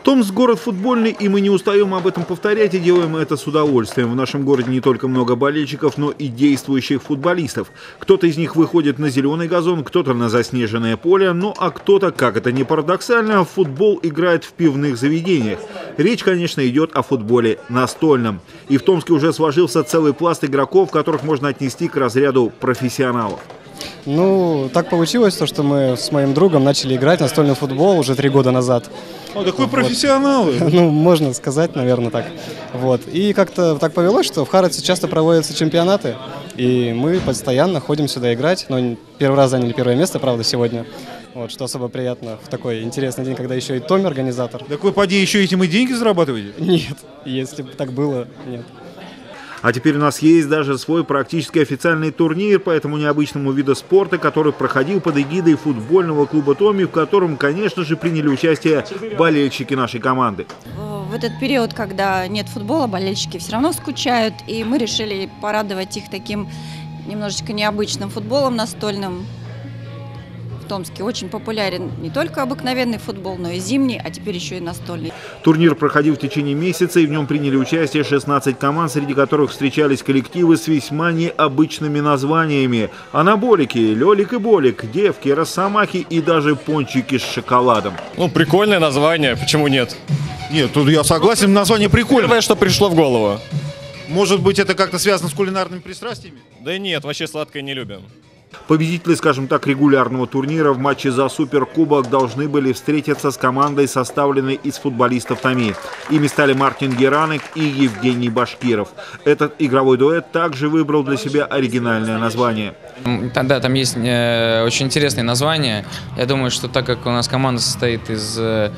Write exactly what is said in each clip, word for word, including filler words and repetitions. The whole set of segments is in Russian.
Томск – город футбольный, и мы не устаем об этом повторять и делаем это с удовольствием. В нашем городе не только много болельщиков, но и действующих футболистов. Кто-то из них выходит на зеленый газон, кто-то на заснеженное поле, ну а кто-то, как это ни парадоксально, в футбол играет в пивных заведениях. Речь, конечно, идет о футболе настольном. И в Томске уже сложился целый пласт игроков, которых можно отнести к разряду профессионалов. Ну, так получилось, то, что мы с моим другом начали играть в настольный футбол уже три года назад. О, такой вот. Профессионалы! Ну, можно сказать, наверное, так. Вот. И как-то так повелось, что в Харовце часто проводятся чемпионаты, и мы постоянно ходим сюда играть. Но первый раз заняли первое место, правда, сегодня. Вот, что особо приятно в такой интересный день, когда еще и Томи организатор. Так вы, поди, еще этим и деньги зарабатываете? Нет, если бы так было, нет. А теперь у нас есть даже свой практически официальный турнир по этому необычному виду спорта, который проходил под эгидой футбольного клуба «Томи», в котором, конечно же, приняли участие болельщики нашей команды. В этот период, когда нет футбола, болельщики все равно скучают, и мы решили порадовать их таким немножечко необычным футболом настольным. В Томске очень популярен не только обыкновенный футбол, но и зимний, а теперь еще и настольный. Турнир проходил в течение месяца, и в нем приняли участие шестнадцать команд, среди которых встречались коллективы с весьма необычными названиями. Анаболики, Лёлик и Болик, девки, росомахи и даже пончики с шоколадом. Ну, прикольное название, почему нет? Нет, тут я согласен, название прикольное. Первое, что пришло в голову. Может быть, это как-то связано с кулинарными пристрастиями? Да нет, вообще сладкое не любим. Победители, скажем так, регулярного турнира в матче за суперкубок должны были встретиться с командой, составленной из футболистов Томи. Ими стали Мартин Геранек и Евгений Башкиров. Этот игровой дуэт также выбрал для себя оригинальное название. Да, там есть э, очень интересные названия. Я думаю, что так как у нас команда состоит из э,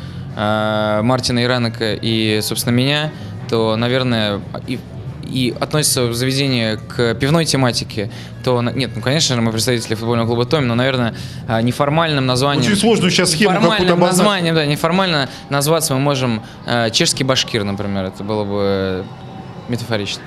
Мартина Геранека и, собственно, меня, то, наверное, и и относится в заведение к пивной тематике, то нет, ну конечно же мы представители футбольного клуба «Томи», но, наверное, неформальным названием. Очень сложную сейчас схему какую-то названием, да, неформально назваться мы можем э, чешский башкир, например, это было бы метафорично.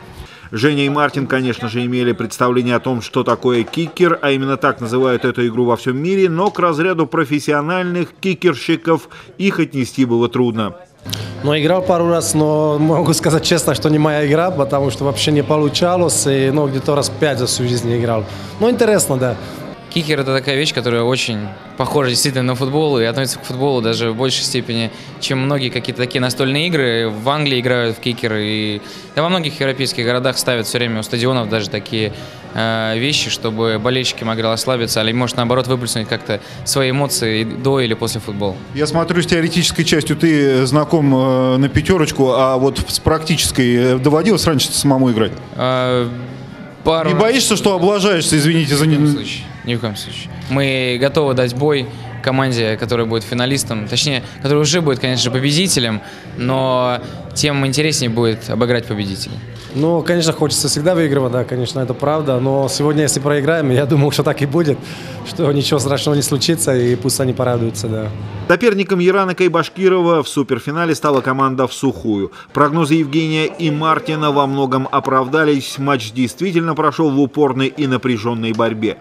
Женя и Мартин, конечно же, имели представление о том, что такое кикер, а именно так называют эту игру во всем мире, но к разряду профессиональных кикерщиков их отнести было трудно. Ну, играл пару раз, но могу сказать честно, что не моя игра, потому что вообще не получалось, и, ну, где-то раз пять за всю жизнь играл. Ну, интересно, да. Кикер – это такая вещь, которая очень похожа действительно на футбол и относится к футболу даже в большей степени, чем многие какие-то такие настольные игры. В Англии играют в кикер, и да, во многих европейских городах ставят все время у стадионов даже такие э, вещи, чтобы болельщики могли расслабиться, или, может, наоборот, выплеснуть как-то свои эмоции до или после футбола. Я смотрю, с теоретической частью ты знаком э, на пятерочку, а вот с практической доводилось раньше самому играть? Э, пару... Не боишься, что облажаешься, извините за... Ни в коем случае. Ни в коем случае. Мы готовы дать бой команде, которая будет финалистом, точнее, которая уже будет, конечно же, победителем, но тем интереснее будет обыграть победителя. Ну, конечно, хочется всегда выигрывать, да, конечно, это правда, но сегодня, если проиграем, я думаю, что так и будет, что ничего страшного не случится, и пусть они порадуются, да. Соперником Геранека и Башкирова в суперфинале стала команда в сухую. Прогнозы Евгения и Мартина во многом оправдались. Матч действительно прошел в упорной и напряженной борьбе.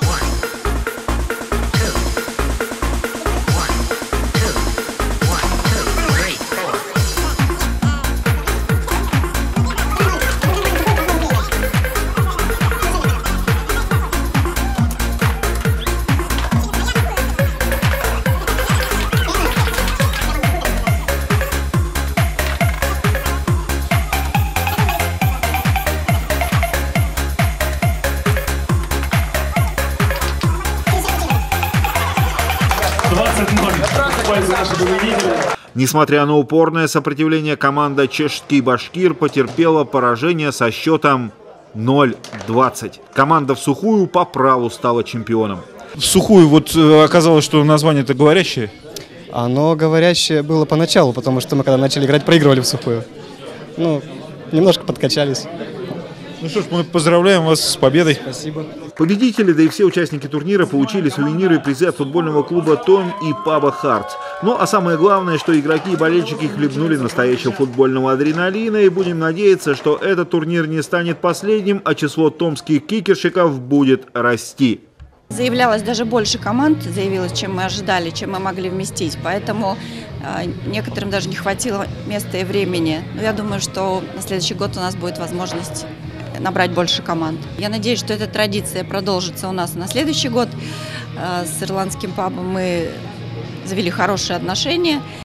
Несмотря на упорное сопротивление, команда «Чешский Башкир» потерпела поражение со счетом ноль двадцать. Команда в сухую по праву стала чемпионом. В сухую вот оказалось, что название-то говорящее? Оно говорящее было поначалу, потому что мы когда начали играть, проигрывали в сухую. Ну, немножко подкачались. Ну что ж, мы поздравляем вас с победой. Спасибо. Победители, да и все участники турнира получили сувениры и призы от футбольного клуба «Том» и паба «Хартс». Ну а самое главное, что игроки и болельщики хлебнули настоящего футбольного адреналина, и будем надеяться, что этот турнир не станет последним, а число томских кикерщиков будет расти. Заявлялось даже больше команд, заявилось, чем мы ожидали, чем мы могли вместить. Поэтому э, некоторым даже не хватило места и времени. Но я думаю, что на следующий год у нас будет возможность набрать больше команд. Я надеюсь, что эта традиция продолжится у нас на следующий год. Э, с ирландским пабом мы завели хорошие отношения.